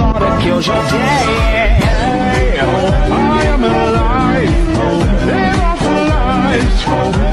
thought it kills your day. I am alive, live off the life.